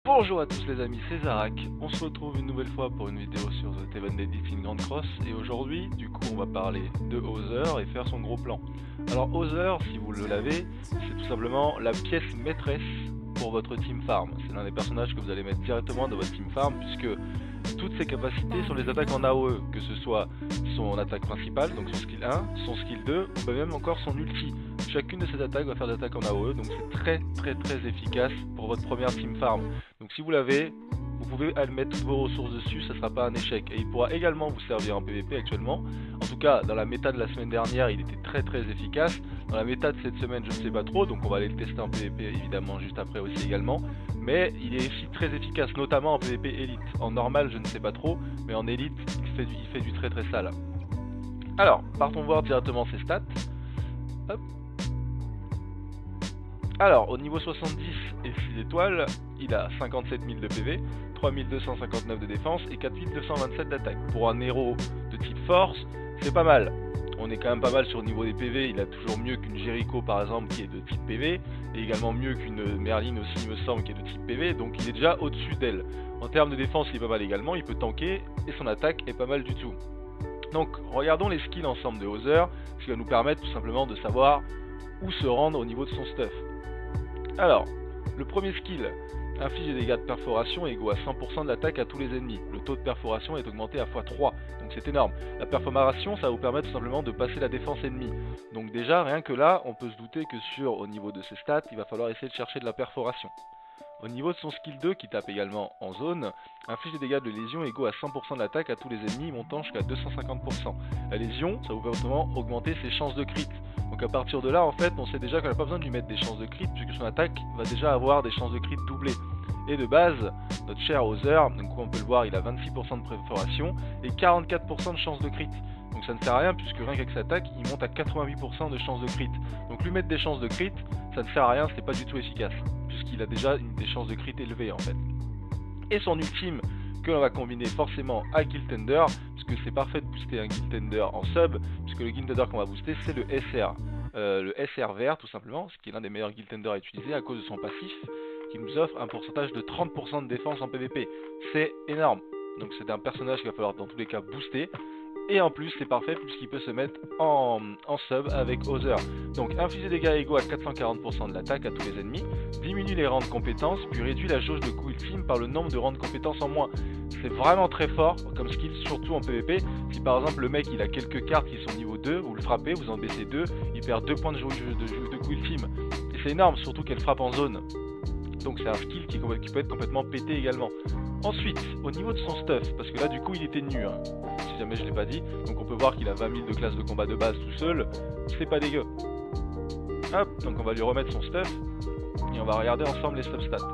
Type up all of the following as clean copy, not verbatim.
Bonjour à tous les amis, c'est Zarak. On se retrouve une nouvelle fois pour une vidéo sur The Seven Deadly Sin Grand Cross. Et aujourd'hui, du coup, on va parler de Hauser et faire son gros plan. Alors Hauser, si vous le l'avez, c'est tout simplement la pièce maîtresse pour votre team farm. C'est l'un des personnages que vous allez mettre directement dans votre team farm, puisque toutes ses capacités sont les attaques en AOE, que ce soit son attaque principale, donc son skill 1, son skill 2, ou même encore son ulti. Chacune de ces attaques va faire des attaques en AOE, donc c'est très efficace pour votre première team farm. Donc si vous l'avez, vous pouvez mettre toutes vos ressources dessus, ça ne sera pas un échec. Et il pourra également vous servir en PvP actuellement. En tout cas, dans la méta de la semaine dernière, il était très efficace. Dans la méta de cette semaine, je ne sais pas trop, donc on va aller le tester en PvP évidemment juste après aussi également. Mais il est aussi très efficace, notamment en PvP élite. En normal, je ne sais pas trop, mais en élite, il fait du très sale. Alors, partons voir directement ses stats. Hop. Alors, au niveau 70 et 6 étoiles, il a 57 000 de PV, 3259 de défense et 4227 d'attaque. Pour un héros de type force, c'est pas mal. On est quand même pas mal sur le niveau des PV, il a toujours mieux qu'une Jericho par exemple qui est de type PV, et également mieux qu'une Merlin aussi il me semble qui est de type PV, donc il est déjà au-dessus d'elle. En termes de défense il est pas mal également, il peut tanker, et son attaque est pas mal du tout. Donc regardons les skills ensemble de Hauser, ce qui va nous permettre tout simplement de savoir où se rendre au niveau de son stuff. Alors, le premier skill, inflige des dégâts de perforation égaux à 100% de l'attaque à tous les ennemis. Le taux de perforation est augmenté à x3, donc c'est énorme. La perforation, ça va vous permettre tout simplement de passer la défense ennemie. Donc déjà, rien que là, on peut se douter que au niveau de ses stats, il va falloir essayer de chercher de la perforation. Au niveau de son skill 2, qui tape également en zone, inflige des dégâts de lésion égaux à 100% de l'attaque à tous les ennemis, montant jusqu'à 250%. La lésion, ça vous permet vraiment augmenter ses chances de crit. Donc à partir de là, en fait, on sait déjà qu'on n'a pas besoin de lui mettre des chances de crit, puisque son attaque va déjà avoir des chances de crit doublées. Et de base, notre cher Hauser, donc on peut le voir, il a 26% de perforation et 44% de chances de crit. Donc ça ne sert à rien, puisque rien qu'avec sa attaque, il monte à 88% de chances de crit. Donc lui mettre des chances de crit, ça ne sert à rien, c'est pas du tout efficace, puisqu'il a déjà des chances de crit élevées en fait. Et son ultime, que l'on va combiner forcément à Guild Tender, puisque c'est parfait de booster un Guild Tender en sub, puisque le Guild Tender qu'on va booster c'est le SR vert tout simplement, ce qui est l'un des meilleurs Guild Tender à utiliser à cause de son passif, qui nous offre un pourcentage de 30% de défense en PvP. C'est énorme, donc c'est un personnage qu'il va falloir dans tous les cas booster. Et en plus c'est parfait puisqu'il peut se mettre en sub avec Hauser. Donc infliger des dégâts égaux à 440% de l'attaque à tous les ennemis, diminue les rangs de compétences, puis réduit la jauge de coût ultime par le nombre de rangs de compétences en moins. C'est vraiment très fort comme skill, surtout en PvP. Si par exemple le mec il a quelques cartes qui sont niveau 2, vous le frappez, vous en baissez 2, il perd 2 points de jauge de coût ultime. Et c'est énorme, surtout qu'elle frappe en zone. Donc c'est un skill qui peut être complètement pété également. Ensuite, au niveau de son stuff, parce que là du coup il était nu, hein, si jamais je l'ai pas dit, donc on peut voir qu'il a 20 000 de classe de combat de base tout seul, c'est pas dégueu. Hop, donc on va lui remettre son stuff, et on va regarder ensemble les substats.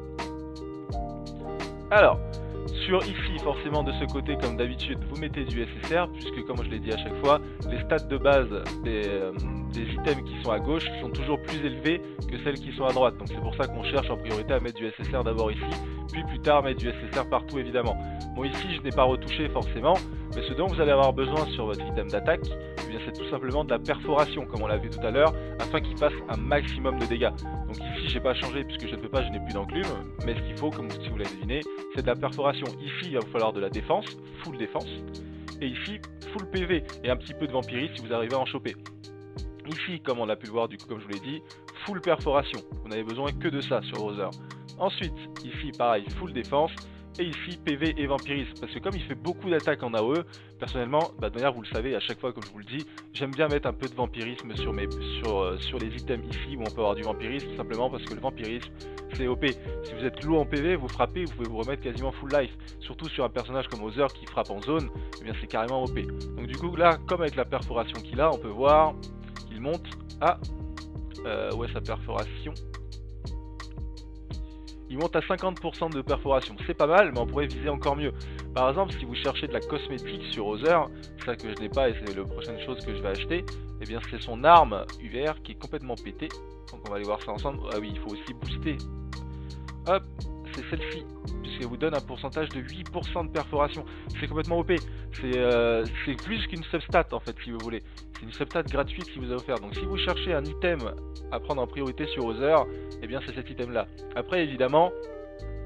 Alors, sur ici, forcément de ce côté comme d'habitude, vous mettez du SSR, puisque comme je l'ai dit à chaque fois, les stats de base des items qui sont à gauche sont toujours plus élevés que celles qui sont à droite. Donc c'est pour ça qu'on cherche en priorité à mettre du SSR d'abord ici, puis plus tard mettre du SSR partout évidemment. Bon ici je n'ai pas retouché forcément, mais ce dont vous allez avoir besoin sur votre item d'attaque, c'est tout simplement de la perforation comme on l'a vu tout à l'heure, afin qu'il fasse un maximum de dégâts. Donc ici j'ai pas changé puisque je ne peux pas, je n'ai plus d'enclume, mais ce qu'il faut, comme si vous l'avez deviné, c'est de la perforation. Ici il va vous falloir de la défense, full défense, et ici full PV et un petit peu de vampirisme si vous arrivez à en choper. Ici, comme on a pu le voir du coup comme je vous l'ai dit, full perforation, vous n'avez besoin que de ça sur Hauser. Ensuite, ici pareil, full défense, et ici PV et vampirisme, parce que comme il fait beaucoup d'attaques en AOE, personnellement, d'ailleurs vous le savez à chaque fois comme je vous le dis, j'aime bien mettre un peu de vampirisme sur les items ici où on peut avoir du vampirisme, tout simplement parce que le vampirisme c'est OP. Si vous êtes low en PV, vous frappez, vous pouvez vous remettre quasiment full life, surtout sur un personnage comme Hauser qui frappe en zone, eh bien c'est carrément OP. Donc du coup là, comme avec la perforation qu'il a, on peut voir qu'il monte à où est sa perforation? Il monte à 50% de perforation, c'est pas mal, mais on pourrait viser encore mieux. Par exemple, si vous cherchez de la cosmétique sur Hauser, ça que je n'ai pas et c'est la prochaine chose que je vais acheter, eh bien c'est son arme UVR qui est complètement pétée. Donc on va aller voir ça ensemble. Ah oui, il faut aussi booster. Hop, c'est celle-ci, puisqu'elle vous donne un pourcentage de 8% de perforation. C'est complètement OP. C'est plus qu'une substat en fait, si vous voulez. C'est une substat gratuite qui vous a offert. Donc si vous cherchez un item à prendre en priorité sur Hauser, eh bien c'est cet item là. Après évidemment,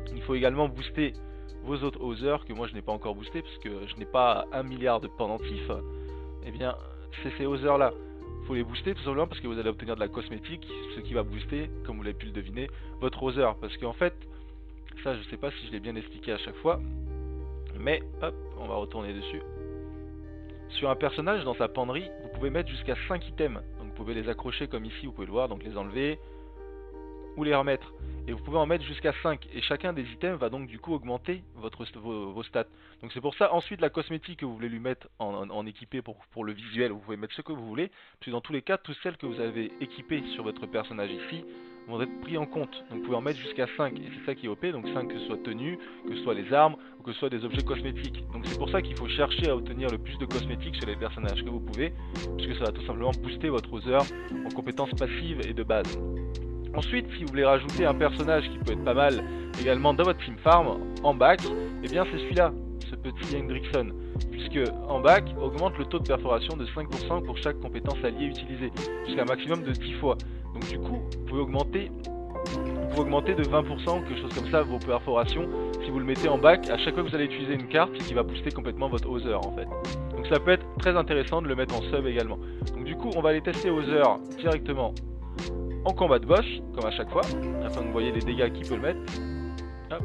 Il faut également booster vos autres Other que moi je n'ai pas encore boosté parce que je n'ai pas 1 milliard de pendentifs. Et bien c'est ces Other là. Il faut les booster tout simplement parce que vous allez obtenir de la cosmétique, ce qui va booster, comme vous l'avez pu le deviner, votre Other. Parce qu'en fait, ça je sais pas si je l'ai bien expliqué à chaque fois, mais hop, on va retourner dessus. Sur un personnage, dans sa penderie, vous pouvez mettre jusqu'à 5 items. Donc vous pouvez les accrocher comme ici, vous pouvez le voir, donc les enlever ou les remettre. Et vous pouvez en mettre jusqu'à 5. Et chacun des items va donc du coup augmenter vos stats. Donc c'est pour ça, ensuite, la cosmétique que vous voulez lui mettre en équipé pour le visuel, vous pouvez mettre ce que vous voulez. Puis dans tous les cas, toutes celles que vous avez équipées sur votre personnage ici vont être pris en compte. Donc vous pouvez en mettre jusqu'à 5. Et c'est ça qui est OP. Donc 5 que ce soit tenue, que ce soit les armes, ou que ce soit des objets cosmétiques. Donc c'est pour ça qu'il faut chercher à obtenir le plus de cosmétiques chez les personnages que vous pouvez. Puisque ça va tout simplement booster votre Other en compétences passives et de base. Ensuite, si vous voulez rajouter un personnage qui peut être pas mal également dans votre team farm, en back, et bien c'est celui-là, ce petit Hendrickson, puisque en back augmente le taux de perforation de 5% pour chaque compétence alliée utilisée, jusqu'à un maximum de 10 fois. Donc du coup, vous pouvez augmenter de 20%, quelque chose comme ça, vos perforations, si vous le mettez en back, à chaque fois que vous allez utiliser une carte qui va booster complètement votre Other en fait. Donc ça peut être très intéressant de le mettre en sub également. Donc du coup, on va aller tester Other directement en combat de boss, comme à chaque fois, afin que vous voyez les dégâts qu'il peut le mettre. Hop.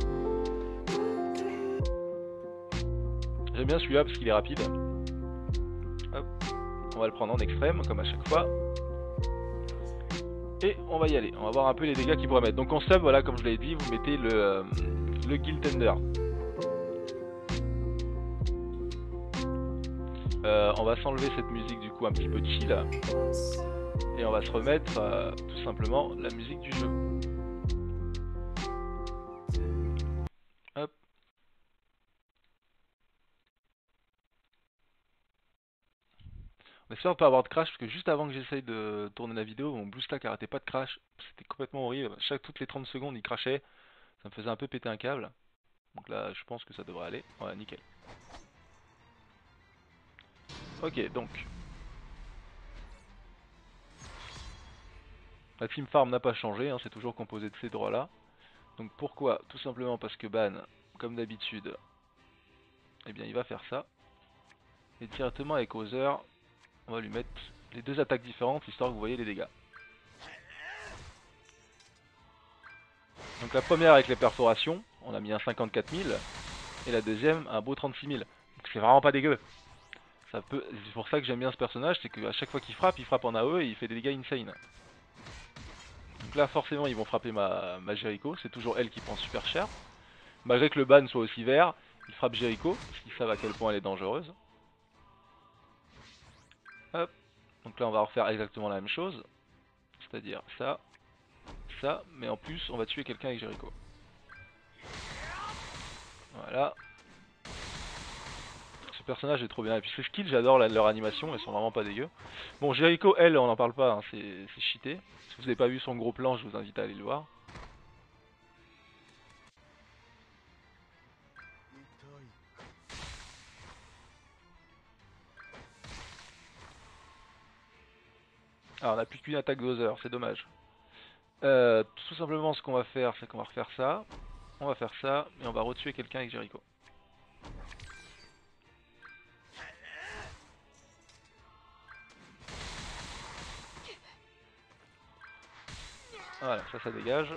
J'aime bien celui-là parce qu'il est rapide. Hop. On va le prendre en extrême, comme à chaque fois. Et on va y aller, on va voir un peu les dégâts qu'il pourrait mettre. Donc en sub, voilà, comme je l'avais dit, vous mettez le Guild Tender. On va s'enlever cette musique du coup un petit peu chill. Et on va se remettre tout simplement la musique du jeu. Hop. On espère ne pas avoir de crash parce que juste avant que j'essaye de tourner la vidéo, mon BlueStack arrêtait pas de crash. C'était complètement horrible. Toutes les 30 secondes il crashait. Ça me faisait un peu péter un câble. Donc là je pense que ça devrait aller. Voilà, nickel. Ok, donc la team farm n'a pas changé, hein, c'est toujours composé de ces droits là. Donc pourquoi? Tout simplement parce que Ban, comme d'habitude, eh bien il va faire ça. Et directement avec Other, on va lui mettre les deux attaques différentes, histoire que vous voyez les dégâts. Donc la première avec les perforations, on a mis un 54 000, et la deuxième un beau 36 000. Donc c'est vraiment pas dégueu. C'est pour ça que j'aime bien ce personnage, c'est qu'à chaque fois qu'il frappe, il frappe en AOE et il fait des dégâts insane. Donc là forcément ils vont frapper ma Jericho, c'est toujours elle qui prend super cher. Malgré que le ban soit aussi vert, ils frappent Jericho, parce qu'ils savent à quel point elle est dangereuse. Hop. Donc là on va refaire exactement la même chose. C'est-à-dire ça, ça, mais en plus on va tuer quelqu'un avec Jericho. Voilà. Ce personnage est trop bien. Et puis ces skills, j'adore leur animation, elles sont vraiment pas dégueu. Bon, Jericho, elle, on n'en parle pas, hein, c'est cheaté. Si vous n'avez pas vu son gros plan, je vous invite à aller le voir. Ah, on n'a plus qu'une attaque d'Other, c'est dommage. Tout simplement, ce qu'on va faire, c'est qu'on va refaire ça. On va faire ça, et on va retuer quelqu'un avec Jericho. Voilà, ça dégage.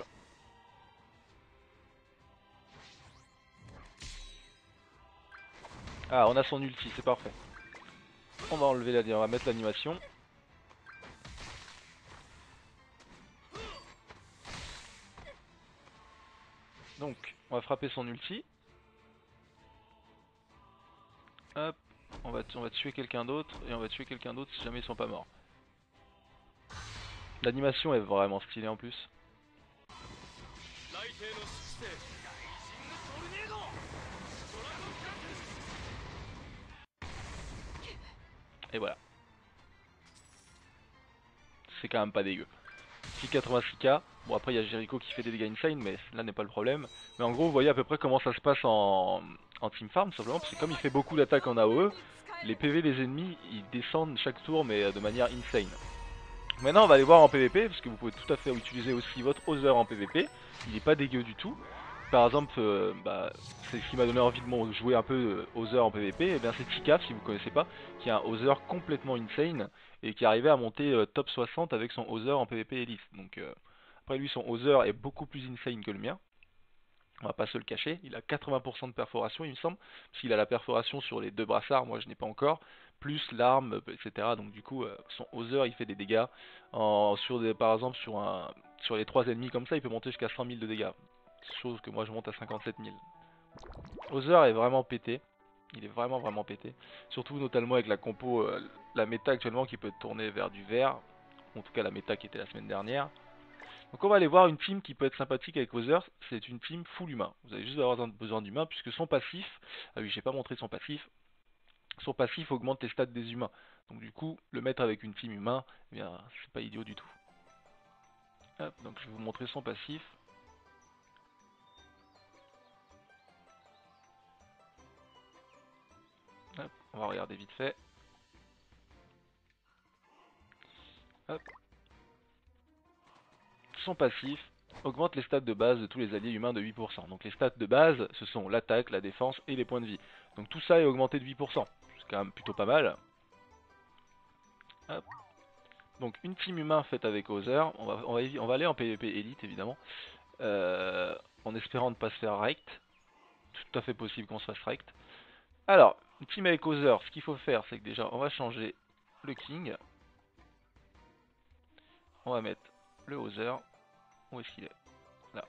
Ah, on a son ulti, c'est parfait. On va enlever on va mettre l'animation. Donc, on va frapper son ulti. Hop, on va tuer quelqu'un d'autre, et on va tuer quelqu'un d'autre si jamais ils sont pas morts. L'animation est vraiment stylée en plus. Et voilà. C'est quand même pas dégueu. 686k. Bon après il y a Jericho qui fait des dégâts insane, mais là n'est pas le problème. Mais en gros vous voyez à peu près comment ça se passe en team farm simplement. Parce que comme il fait beaucoup d'attaques en AOE, les PV des ennemis ils descendent chaque tour mais de manière insane. Maintenant on va aller voir en PVP, parce que vous pouvez tout à fait utiliser aussi votre Other en PVP. Il n'est pas dégueu du tout. par exemple, c'est ce qui m'a donné envie de jouer un peu Other en PvP, et bien c'est Tikaf, si vous connaissez pas, qui est un Other complètement insane, et qui arrivait à monter top 60 avec son Other en PvP Elite. Donc après lui, son Other est beaucoup plus insane que le mien, on va pas se le cacher, il a 80% de perforation il me semble, parce qu'il a la perforation sur les deux brassards, moi je n'ai pas encore, plus l'arme, etc. Donc du coup, son Other il fait des dégâts, par exemple sur les 3 ennemis comme ça, il peut monter jusqu'à 100 000 de dégâts, chose que moi je monte à 57 000. Other est vraiment pété, il est vraiment pété, surtout notamment avec la compo, la méta actuellement qui peut tourner vers du vert, en tout cas la méta qui était la semaine dernière. Donc on va aller voir une team qui peut être sympathique avec Other, c'est une team full humain. Vous allez juste avoir besoin d'humains puisque son passif, ah oui j'ai pas montré son passif augmente les stats des humains. Donc du coup, le mettre avec une team humain, eh bien c'est pas idiot du tout. Hop, donc je vais vous montrer son passif. Hop, on va regarder vite fait. Hop. Son passif augmente les stats de base de tous les alliés humains de 8%. Donc les stats de base, ce sont l'attaque, la défense et les points de vie. Donc tout ça est augmenté de 8%. C'est quand même plutôt pas mal. Hop. Donc une team humain faite avec Other, on va aller en PvP Elite évidemment, en espérant ne pas se faire raid. Tout à fait possible qu'on se fasse raid. Alors, une team avec Other, ce qu'il faut faire, c'est que déjà on va changer le King. On va mettre le Other. Où est-ce qu'il est? Là.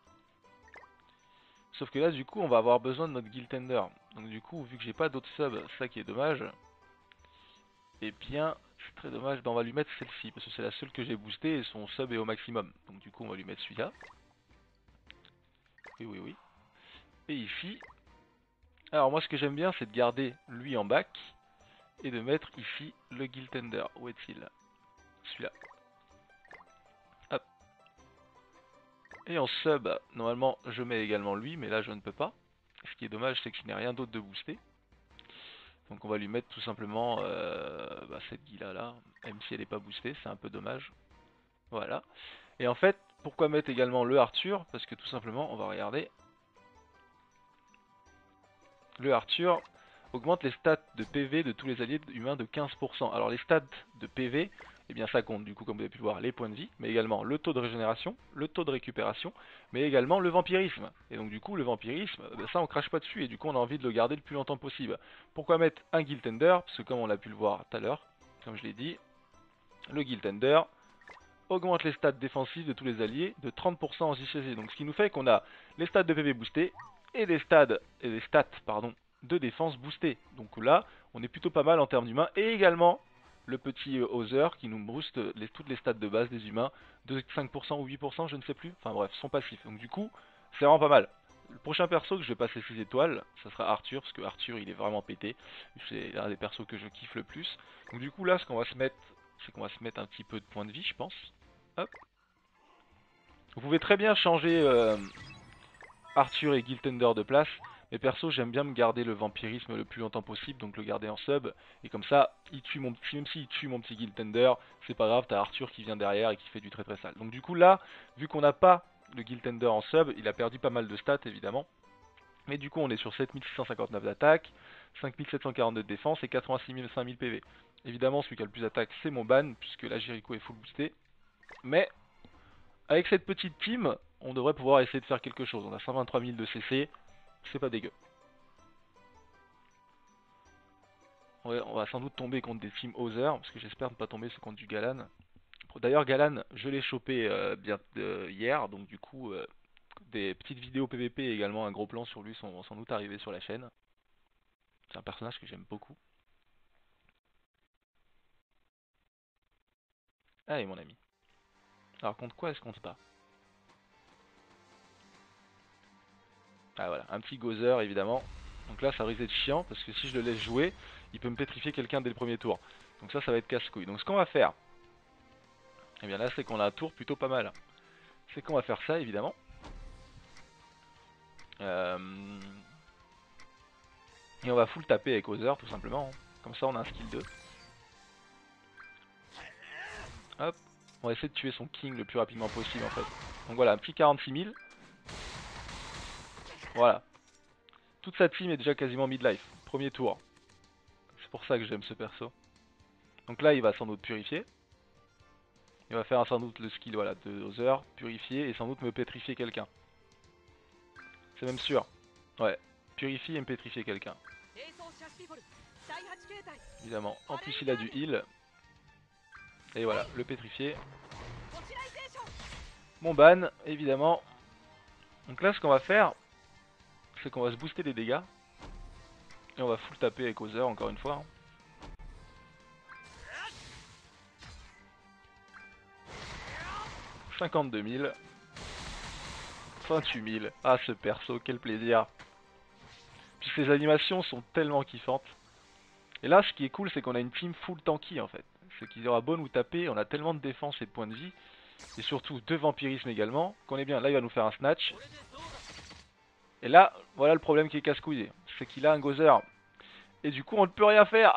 Sauf que là du coup on va avoir besoin de notre Guild Tender. Donc du coup vu que j'ai pas d'autres subs, ça qui est dommage. Et bien c'est très dommage, on va lui mettre celle-ci parce que c'est la seule que j'ai boostée et son sub est au maximum. Donc du coup on va lui mettre celui-là. Oui. Et ici, alors moi ce que j'aime bien c'est de garder lui en back et de mettre ici le Guild Tender. Où est-il? Celui-là. Hop. Et en sub, normalement je mets également lui, mais là je ne peux pas. Ce qui est dommage c'est que je n'ai rien d'autre de boosté. Donc on va lui mettre tout simplement cette Gila là, même si elle n'est pas boostée, c'est un peu dommage. Voilà. Et en fait, pourquoi mettre également le Arthur? Parce que tout simplement, on va regarder. Le Arthur augmente les stats de PV de tous les alliés humains de 15%. Alors les stats de PV, eh bien ça compte du coup comme vous avez pu le voir les points de vie, mais également le taux de régénération, le taux de récupération, mais également le vampirisme. Et donc du coup le vampirisme, ça on crache pas dessus et du coup on a envie de le garder le plus longtemps possible. Pourquoi mettre un Guild Tender? Parce que comme on l'a pu le voir tout à l'heure, comme je l'ai dit, le Guild Tender augmente les stats défensives de tous les alliés de 30% en JCC. Donc ce qui nous fait qu'on a les stats de PV boostés et des stats de défense boostés. Donc là, on est plutôt pas mal en termes d'humains. Et également le petit Other qui nous booste toutes les stats de base des humains de 5% ou 8%, je ne sais plus. Enfin bref, son passif. Donc du coup, c'est vraiment pas mal. Le prochain perso que je vais passer 6 étoiles, ça sera Arthur, parce que Arthur il est vraiment pété. C'est l'un des persos que je kiffe le plus. Donc du coup là, ce qu'on va se mettre, c'est qu'on va se mettre un petit peu de points de vie, je pense. Hop. Vous pouvez très bien changer Arthur et Guild Tender de place. Mais perso, j'aime bien me garder le vampirisme le plus longtemps possible, donc le garder en sub. Et comme ça, même s'il tue mon petit Guild Tender, c'est pas grave, t'as Arthur qui vient derrière et qui fait du très très sale. Donc du coup là, vu qu'on n'a pas le Guild Tender en sub, il a perdu pas mal de stats évidemment. Mais du coup on est sur 7659 d'attaque, 5742 de défense et 86 5000 PV. Évidemment celui qui a le plus d'attaque c'est mon ban, puisque la Jericho est full boostée. Mais avec cette petite team, on devrait pouvoir essayer de faire quelque chose. On a 123 000 de CC, c'est pas dégueu. Ouais, on va sans doute tomber contre des teams Other, parce que j'espère ne pas tomber sur contre du Galan. D'ailleurs Galan, je l'ai chopé bien hier, donc du coup des petites vidéos PVP et également un gros plan sur lui sont sans doute arrivés sur la chaîne. C'est un personnage que j'aime beaucoup. Allez mon ami. Alors contre quoi est-ce qu'on se bat? Ah voilà, un petit Gozer évidemment. Donc là ça risque d'être chiant parce que si je le laisse jouer, il peut me pétrifier quelqu'un dès le premier tour. Donc ça va être casse-couille. Donc ce qu'on va faire, eh bien là c'est qu'on a un tour plutôt pas mal. C'est qu'on va faire ça évidemment. Et on va full taper avec Other tout simplement. Comme ça on a un skill 2. Hop. On va essayer de tuer son king le plus rapidement possible en fait. Donc voilà, un petit 46 000. Voilà. Toute sa team est déjà quasiment mid-life. Premier tour. C'est pour ça que j'aime ce perso. Donc là, il va sans doute purifier. Il va faire sans doute le skill voilà, de Other, purifier et sans doute me pétrifier quelqu'un. C'est même sûr. Ouais, purifier et me pétrifier quelqu'un. Évidemment. En plus, il a du heal. Et voilà, le pétrifier. Mon ban, évidemment. Donc là, ce qu'on va faire, c'est qu'on va se booster les dégâts. Et on va full taper avec Other, encore une fois. Hein. 52 000. 28 000. Ah, ce perso, quel plaisir. Puis ces animations sont tellement kiffantes. Et là, ce qui est cool, c'est qu'on a une team full tanky en fait. C'est qu'il aura beau nous taper, on a tellement de défense et de points de vie. Et surtout de vampirisme également, qu'on est bien. Là, il va nous faire un snatch. Et là, voilà le problème qui est casse-couillé. C'est qu'il a un Gozer. Et du coup, on ne peut rien faire.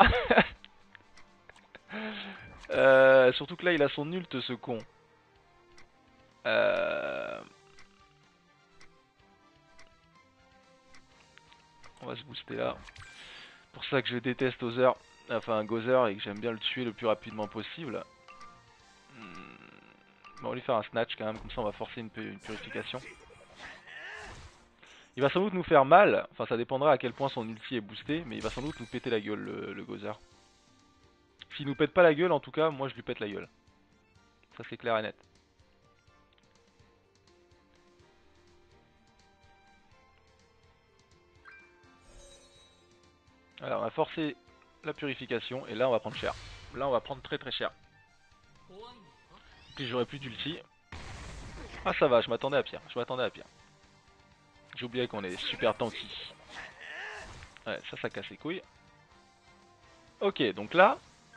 Surtout que là, il a son ult, ce con. On va se booster là. Pour ça que je déteste Other, enfin Gozer, et que j'aime bien le tuer le plus rapidement possible. On va lui faire un snatch quand même, comme ça on va forcer une purification. Il va sans doute nous faire mal, enfin ça dépendra à quel point son ulti est boosté, mais il va sans doute nous péter la gueule le Gozer. S'il nous pète pas la gueule, en tout cas, moi je lui pète la gueule. Ça c'est clair et net. Alors on va forcer la purification, et là on va prendre cher. Là on va prendre très très cher. Puis j'aurai plus d'ulti. Ah ça va, je m'attendais à pire, J'ai oublié qu'on est super tanky. Ouais, ça casse les couilles. Ok, donc là,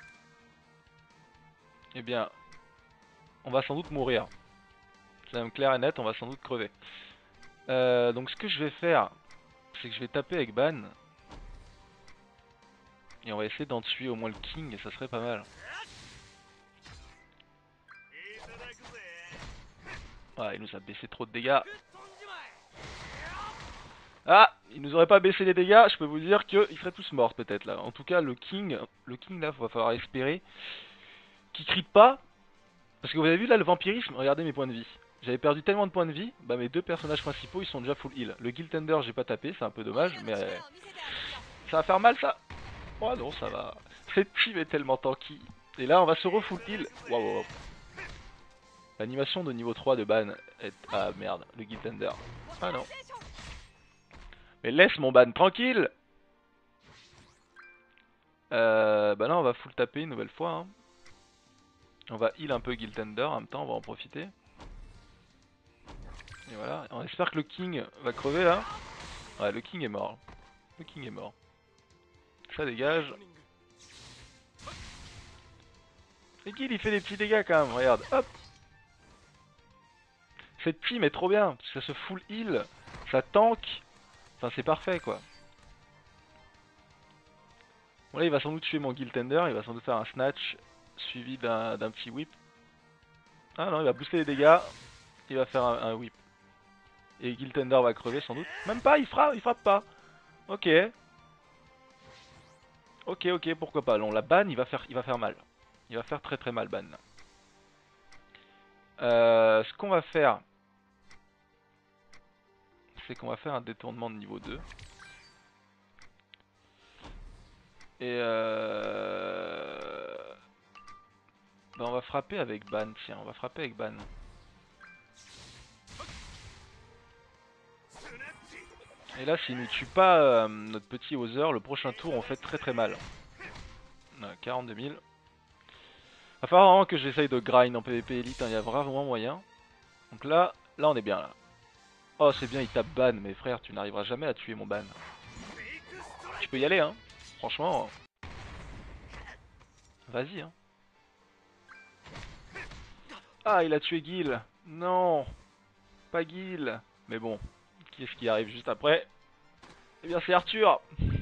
eh bien, on va sans doute mourir. C'est même clair et net, on va sans doute crever. Donc ce que je vais faire, c'est que je vais taper avec Ban. Et on va essayer d'en tuer au moins le King, et ça serait pas mal. Ah, il nous a baissé trop de dégâts. Ah, il nous aurait pas baissé les dégâts, je peux vous dire qu'ils seraient tous morts peut-être là. En tout cas, le King là, il va falloir espérer qu'il crie pas. Parce que vous avez vu là le vampirisme, regardez mes points de vie. J'avais perdu tellement de points de vie, bah mes deux personnages principaux ils sont déjà full heal. Le Guild Tender j'ai pas tapé, c'est un peu dommage, mais ça va faire mal ça. Oh non, ça va. Cette team est tellement tanky. Et là on va se refull heal. Waouh, wow. L'animation de niveau 3 de Ban est... Ah merde, le Guild Tender. Ah non. Mais laisse mon Ban tranquille. Bah là on va full taper une nouvelle fois. Hein. On va heal un peu Guild Tender en même temps, on va en profiter. Et voilà, on espère que le King va crever là. Ouais, le King est mort. Le King est mort. Ça dégage. Et Guild il fait des petits dégâts quand même, regarde, hop. Cette team est trop bien, ça se full heal, ça tank. Enfin c'est parfait quoi. Bon là il va sans doute tuer mon Guild Tender, il va sans doute faire un snatch suivi d'un petit whip. Ah non, il va booster les dégâts, il va faire un whip. Et Guild Tender va crever sans doute. Même pas, il frappe pas. Ok. Ok, pourquoi pas. Non, la ban, il va faire mal. Il va faire très très mal, ban. Ce qu'on va faire, c'est qu'on va faire un détournement de niveau 2. Et bah on va frapper avec ban, tiens, on va frapper avec ban. Et là, s'il ne tue pas notre petit Other, le prochain tour, on fait très très mal. 42 000. Va falloir vraiment que j'essaye de grind en PvP Elite, hein, il y a vraiment moyen. Donc là on est bien là. Oh c'est bien, il tape ban, mais frère, tu n'arriveras jamais à tuer mon ban. Tu peux y aller hein, franchement. Vas-y hein. Ah, il a tué Gil. Non, pas Gil. Mais bon, qui est-ce qui arrive juste après? Eh bien c'est Arthur.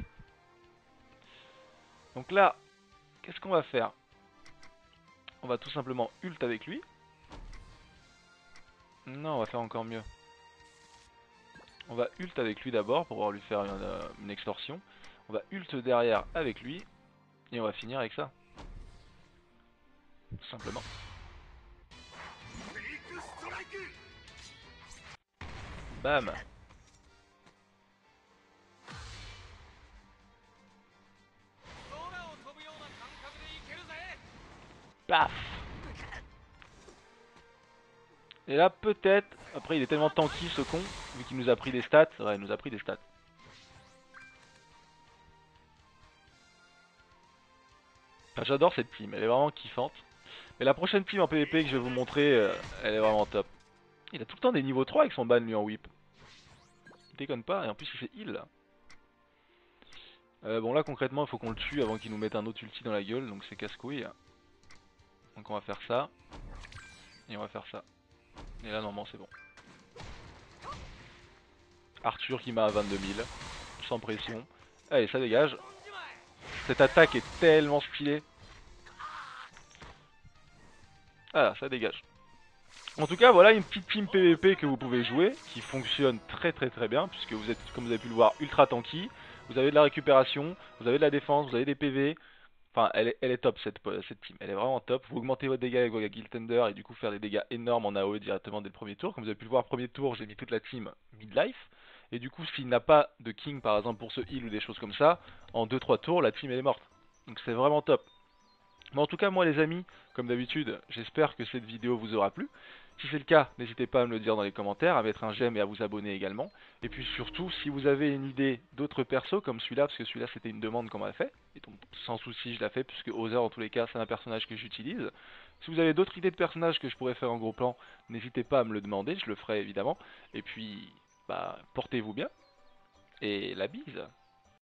Donc là, qu'est-ce qu'on va faire? On va tout simplement ult avec lui. Non, on va faire encore mieux. On va ult avec lui d'abord pour pouvoir lui faire une extorsion. On va ult derrière avec lui. Et on va finir avec ça. Tout simplement. Bam. Paf. Et là peut-être, après il est tellement tanky ce con, vu qu'il nous a pris des stats, ouais il nous a pris des stats. Enfin, j'adore cette team, elle est vraiment kiffante. Mais la prochaine team en PvP que je vais vous montrer, elle est vraiment top. Il a tout le temps des niveaux 3 avec son ban lui en whip. Il déconne pas, et en plus il fait heal là. Bon là concrètement il faut qu'on le tue avant qu'il nous mette un autre ulti dans la gueule, donc c'est casse-couille. Donc on va faire ça, et on va faire ça. Et là normalement c'est bon. Arthur qui m'a à 22 000, sans pression. Allez ça dégage. Cette attaque est tellement stylée. Ah ça dégage. En tout cas voilà une petite team PvP que vous pouvez jouer, qui fonctionne très bien, puisque vous êtes, comme vous avez pu le voir, ultra tanky. Vous avez de la récupération, vous avez de la défense, vous avez des PV. Enfin, elle est top cette team, elle est vraiment top. Vous augmentez votre dégâts avec vos Guild Tender et du coup faire des dégâts énormes en AOE directement dès le premier tour. Comme vous avez pu le voir, premier tour, j'ai mis toute la team midlife. Et du coup, s'il n'a pas de king par exemple pour ce heal ou des choses comme ça, en 2-3 tours, la team elle est morte. Donc c'est vraiment top. Mais en tout cas, moi les amis, comme d'habitude, j'espère que cette vidéo vous aura plu. Si c'est le cas, n'hésitez pas à me le dire dans les commentaires, à mettre un j'aime et à vous abonner également. Et puis surtout, si vous avez une idée d'autres persos comme celui-là, parce que celui-là c'était une demande qu'on m'a fait, et donc sans souci je la fais, puisque Other en tous les cas c'est un personnage que j'utilise. Si vous avez d'autres idées de personnages que je pourrais faire en gros plan, n'hésitez pas à me le demander, je le ferai évidemment. Et puis, bah, portez-vous bien, et la bise.